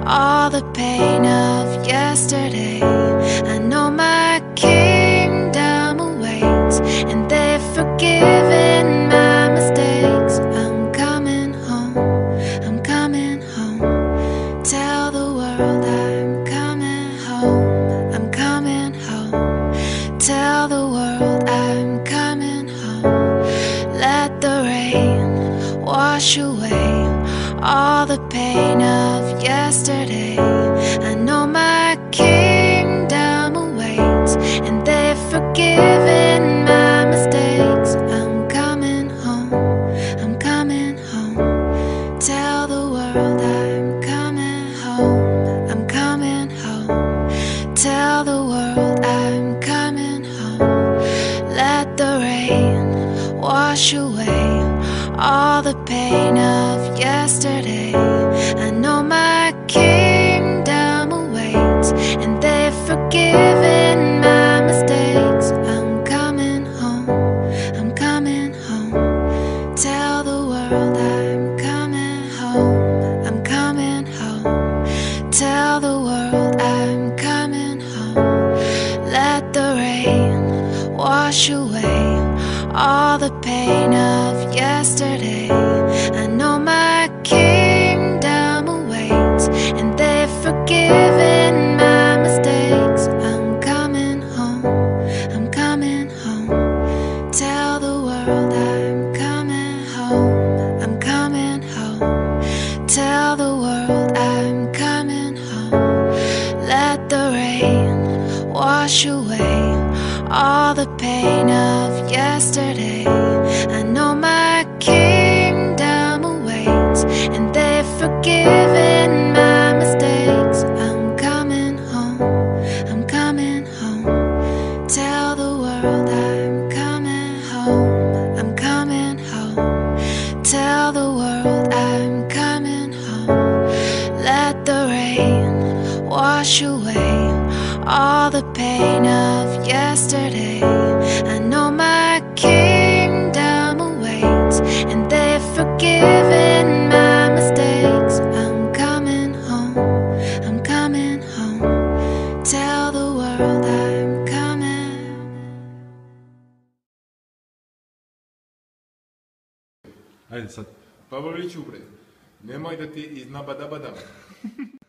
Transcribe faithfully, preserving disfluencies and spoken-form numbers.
all the pain of yesterday. I know my kingdom awaits, and they've forgiven my mistakes. I'm coming home, I'm coming home. Tell the world I'm coming home, I'm coming home. Tell the world I'm coming home. Let the rain wash away all the pain of yesterday. I know my kingdom awaits, and they've forgiven my mistakes. I'm coming home, I'm coming home. Tell the world I'm coming home, I'm coming home. Tell the world I'm coming home. Let the rain wash away all the pain of yesterday. I know my kingdom awaits, and they've forgiven my mistakes. I'm coming home, I'm coming home. Tell the world I'm coming home, I'm coming home. Tell the world I'm coming home. Let the rain wash away all the pain of yesterday. I know my kingdom awaits, and they've forgiven my mistakes. I'm coming home, I'm coming home. Tell the world I'm coming home, I'm coming home. Tell the world I'm coming home. Let the rain wash away all the pain of yesterday. I know my kingdom awaits, and they've forgiven my mistakes. I'm coming home, I'm coming home. Tell the world I'm coming home, I'm coming home. Tell the world I'm coming home. Let the rain wash away all the pain of yesterday. I know my kingdom awaits, and they've forgiven my mistakes. I'm coming home, I'm coming home. Tell the world I'm coming. Ajde sad, Pavlović upred. Nemoj da ti iznabadabadam.